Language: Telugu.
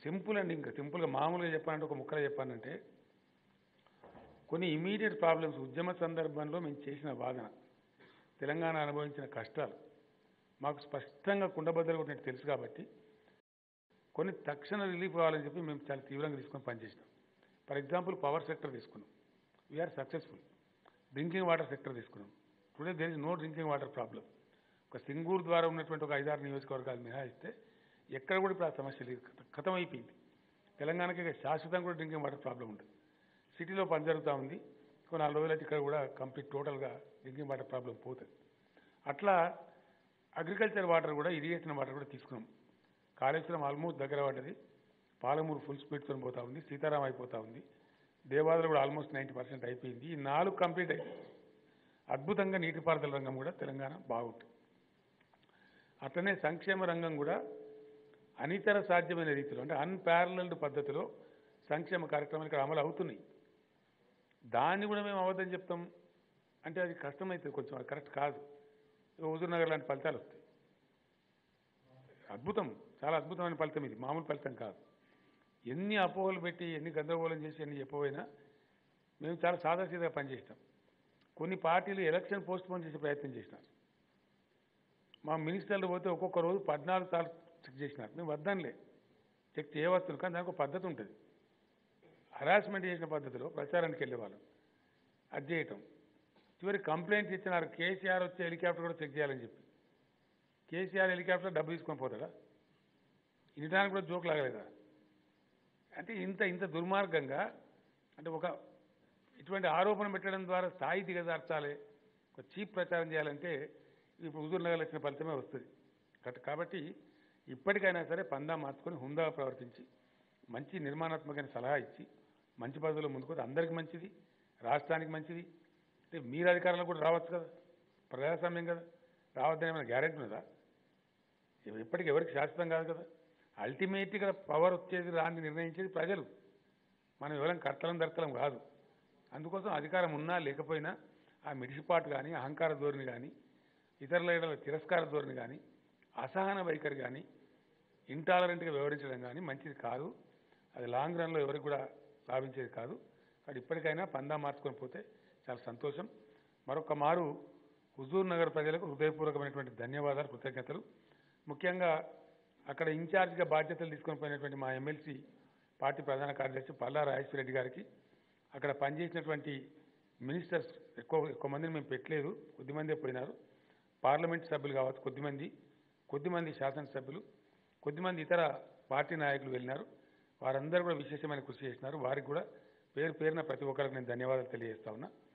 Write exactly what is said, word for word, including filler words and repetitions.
సింపుల్ అండి. ఇంకా సింపుల్గా మామూలుగా చెప్పాలంటే ఒక ముక్కలో చెప్పానంటే కొన్ని ఇమీడియట్ ప్రాబ్లమ్స్ ఉద్యమ సందర్భంలో మేము చేసిన వాదన, తెలంగాణ అనుభవించిన కష్టాలు మాకు స్పష్టంగా కుండబద్దలు కొట్టినట్టు తెలుసు కాబట్టి కొన్ని తక్షణ రిలీఫ్ కావాలని చెప్పి మేము చాలా తీవ్రంగా తీసుకొని పనిచేసినాం. ఫర్ ఎగ్జాంపుల్ పవర్ సెక్టర్ తీసుకున్నాం, we are successful. Drinking water sector తీసుకున్నాం, today there is no drinking water problem. ఒక సింగూరు ద్వారా ఉన్నటువంటి ఒక ఐదారు నియోజకవర్గాలు మినహాయిస్తే ఎక్కడ కూడా ఇప్పుడు ఆ సమస్య లేదు, ఖతం అయిపోయింది. తెలంగాణకి శాశ్వతంగా కూడా డ్రింకింగ్ వాటర్ ప్రాబ్లం ఉంటుంది. సిటీలో పని జరుగుతూ ఉంది, కొన్ని నాలుగు రోజులైతే ఇక్కడ కూడా కంప్లీట్ టోటల్గా డ్రింకింగ్ వాటర్ ప్రాబ్లం పోతుంది. అట్లా అగ్రికల్చర్ వాటర్ కూడా, ఇరిగేషన్ వాటర్ కూడా తీసుకున్నాం. కాళేశ్వరం ఆల్మోస్ట్ దగ్గర పడ్డది, పాలమూరు ఫుల్ స్పీడ్తో పోతూ ఉంది, సీతారాం అయిపోతూ ఉంది, దేవాదులు కూడా ఆల్మోస్ట్ నైంటీ పర్సెంట్ అయిపోయింది. ఈ నాలుగు కంప్లీట్ అయింది. అద్భుతంగా నీటిపారుదల రంగం కూడా తెలంగాణ బాగుంటుంది. అట్లనే సంక్షేమ రంగం కూడా అనితర సాధ్యమైన రీతిలో, అంటే అన్పారలల్డ్ పద్ధతిలో సంక్షేమ కార్యక్రమాలు ఇక్కడ అమలు అవుతున్నాయి. దాన్ని కూడా మేము అవద్దని చెప్తాం అంటే అది కష్టమవుతుంది కొంచెం, అది కరెక్ట్ కాదు. హుజూర్ నగర్ లాంటి ఫలితాలు వస్తాయి. అద్భుతం, చాలా అద్భుతమైన ఫలితం ఇది, మామూలు ఫలితం కాదు. ఎన్ని అపోహలు పెట్టి ఎన్ని గందరగోళం చేసి ఎన్ని చెప్పబోయినా మేము చాలా సాదాసీదాగా పనిచేస్తాం. కొన్ని పార్టీలు ఎలక్షన్ పోస్ట్ పోన్ చేసే ప్రయత్నం చేసినారు. మా మినిస్టర్లు పోతే ఒక్కొక్క రోజు పద్నాలుగు సార్లు చెక్ చేసినారు. మేము వద్దనులే, చెక్ చేయవచ్చును, కానీ దానికి ఒక పద్ధతి ఉంటుంది. హరాస్మెంట్ చేసిన పద్ధతిలో ప్రచారానికి వెళ్ళేవాళ్ళం, అది చేయటం. చివరి కంప్లైంట్స్ ఇచ్చినారు, కేసీఆర్ వచ్చే హెలికాప్టర్ కూడా చెక్ చేయాలని చెప్పి. కేసీఆర్ హెలికాప్టర్ డబ్బు తీసుకొని పోతాడా? ఇనడానికి కూడా జోక్ లాగలేదా? అంటే ఇంత ఇంత దుర్మార్గంగా, అంటే ఒక ఇటువంటి ఆరోపణ పెట్టడం ద్వారా స్థాయి దిగజార్చాలి, ఒక చీప్ ప్రచారం చేయాలంటే ఇప్పుడు హుజూర్ నగర్లో వచ్చిన ఫలితమే వస్తుంది. కాబట్టి ఇప్పటికైనా సరే పందా మార్చుకొని హుందాగా ప్రవర్తించి మంచి నిర్మాణాత్మకమైన సలహా ఇచ్చి మంచి పద్ధతిలో ముందుకు అందరికీ మంచిది, రాష్ట్రానికి మంచిది. అంటే మీరు అధికారంలో కూడా రావచ్చు కదా, ప్రజాస్వామ్యం కదా, రావద్దని ఏమైనా గ్యారెంటీ ఉన్నదా? ఇప్పటికి ఎవరికి శాశ్వతం కాదు కదా. అల్టిమేట్గా పవర్ వచ్చేది రాని నిర్ణయించేది ప్రజలు, మనం ఎవరైనా కర్తలం దర్తలం కాదు. అందుకోసం అధికారం ఉన్నా లేకపోయినా ఆ మిడిసిపాటు కానీ, అహంకార ధోరణి కానీ, ఇతరుల ఏడల తిరస్కార ధోరణి కానీ, అసహన వైఖరి కానీ, ఇంటాలరెంట్గా వ్యవహరించడం కానీ మంచిది కాదు. అది లాంగ్ రన్లో ఎవరికి కూడా లాభించేది కాదు. కాబట్టి ఇప్పటికైనా పందా మార్చుకొని పోతే చాలా సంతోషం. మరొక మారు హుజూర్ నగర్ ప్రజలకు హృదయపూర్వకమైనటువంటి ధన్యవాదాలు, కృతజ్ఞతలు. ముఖ్యంగా అక్కడ ఇన్ఛార్జిగా బాధ్యతలు తీసుకొని పోయినటువంటి మా ఎమ్మెల్సీ పార్టీ ప్రధాన కార్యదర్శి పల్లా రాజేశ్వరరెడ్డి గారికి, అక్కడ పనిచేసినటువంటి మినిస్టర్స్ ఎక్కువ ఎక్కువ మందిని మేము పెట్టలేదు, కొద్దిమందే పోయినారు. పార్లమెంట్ సభ్యులు కావచ్చు కొద్దిమంది, కొద్దిమంది శాసనసభ్యులు, కొద్దిమంది ఇతర పార్టీ నాయకులు వెళ్ళినారు. వారందరూ కూడా విశేషమైన కృషి చేసినారు. వారికి కూడా పేరు పేరున ప్రతి ఒక్కరికి నేను ధన్యవాదాలు తెలియజేస్తా ఉన్నా.